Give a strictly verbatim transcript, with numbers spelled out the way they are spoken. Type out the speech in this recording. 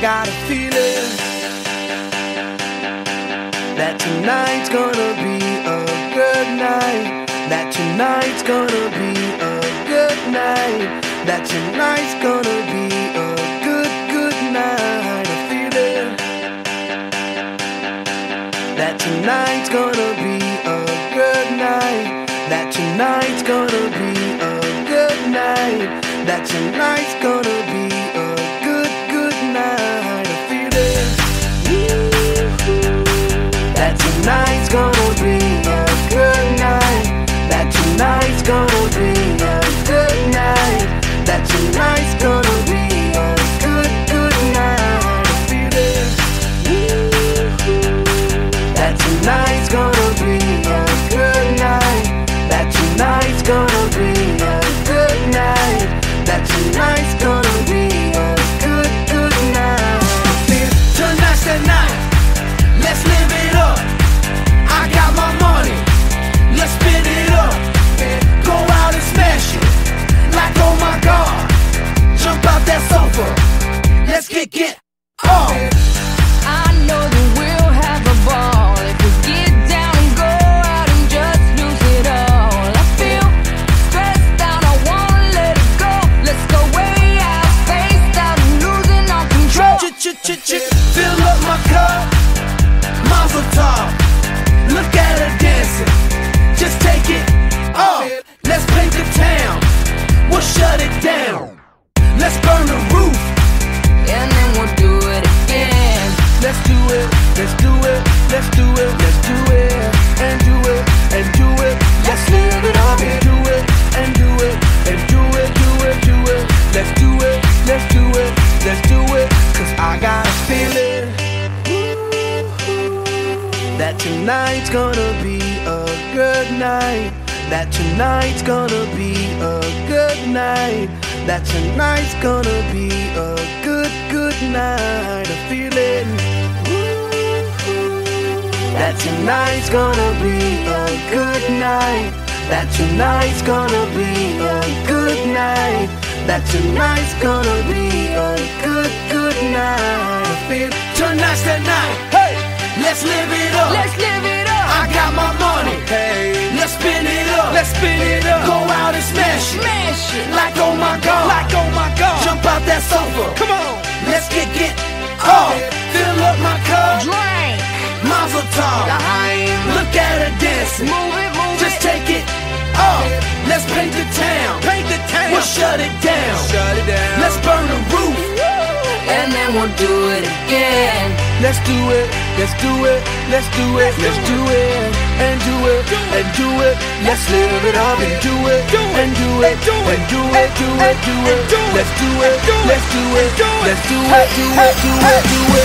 got a feeling that tonight's gonna be a good night. That tonight's gonna be a good night. That tonight's gonna be a good, good night. A feeling that tonight's gonna be a good night. That tonight's gonna be a good night. That tonight's gonna be a good, good night. A feeling that tonight's gonna be a good night. That tonight's gonna be a good night. That tonight's gonna be a good, good night. A feeling that tonight's gonna be a good night. That tonight's gonna be a good night. That tonight's gonna be a good, good night. Tonight's the night. Let's live it up. I got my money. Let's spin it up. Go out and smash it. Like oh my God. Jump out that sofa. Let's kick it off. I know that we'll have a ball if we get down and go out and just lose it all. I feel stressed out, I wanna let it go. Let's go way out, spaced out and losing all control. Ch-ch-ch-ch Fill up my cup, Mazel tov. Look at her dancing, just take it off. Let's paint the town, we'll shut it down. Let's burn the roof, And then we'll do it again. let's do it, let's do it, let's do it, let's do it, and do it, and do it. Let's live it up and do it, and do it, and do it, do it, do it. Let's do it, let's do it, let's do it. Cause I got a feeling that tonight's gonna be a good night. That tonight's gonna be a good night. That tonight's gonna be a good, good night. A feeling that tonight's gonna be a good night. That tonight's gonna be a good night. That tonight's gonna be a good, good night. I feel tonight's the night. Hey, let's live it up. Let's live it up. I got my money. Hey, let's spin it up. Let's spin it up. Go out and smash it. Smash it. Like oh my God. Like oh my God. Jump out that sofa. Come on. Let's kick it off. Fill up my cup. Drink. Mazel tov. Behind. Look at her dancing. Move it, move Just it. take it off. Let's paint the town. Paint the town. We'll shut it down. Shut it down. Let's burn the roof. And then we'll do it again. Let's do it. Let's do it. Let's do it. Let's do it. And do it. And do it. Let's live it up and do it. And do it. And do it. Do it. Do it. Let's do it. Let's do it. Let's do it. Do it. Do it. Do it.